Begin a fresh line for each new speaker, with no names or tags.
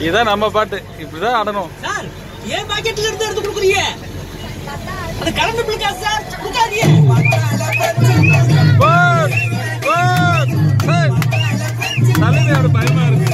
இதான் நம்ம பாட்டு, இப்படிதான் ஆடணும்.
சார் ஏன் பாக்கெட்ல இருந்து எடுத்து கொடுக்குறீங்க? அது கரண்ட் பில் காசு சார், கொடுக்காதீங்க.
தலைமையோட பயமா இருக்கு.